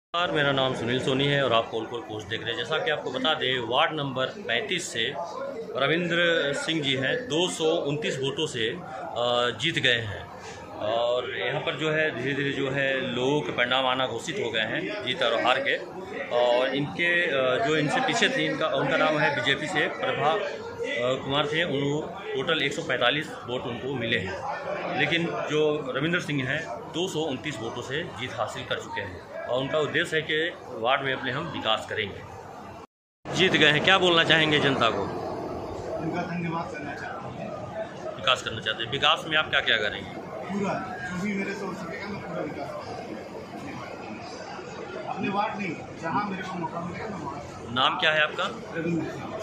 नमस्कार, मेरा नाम सुनील सोनी है और आप कोलकोल पोस्ट देख रहे हैं। जैसा कि आपको बता दें, वार्ड नंबर 35 से रविंद्र सिंह जी हैं 229 वोटों से जीत गए हैं। और यहाँ पर जो है धीरे धीरे जो है लोगों के परिणाम आना घोषित हो गए हैं जीत और हार के। और इनके जो इनसे पीछे थे उनका नाम है बीजेपी से प्रभा कुमार थे। टोटल 145 वोट उनको मिले हैं, लेकिन जो रविंद्र सिंह हैं 229 वोटों से जीत हासिल कर चुके हैं। और उनका उद्देश्य है कि वार्ड में अपने हम विकास करेंगे। जीत गए हैं, क्या बोलना चाहेंगे जनता को? उनका धन्यवाद करना चाहते हैं। विकास करना चाहते हैं। विकास में आप क्या क्या करेंगे? पूरा जो भी मेरे से हो सकेगा मैं पूरा विकास अपने वार्ड नहीं, जहाँ मेरे को मौका मिलेगा मैं वहाँ। नाम क्या है आपका? रविंद्र सिंह।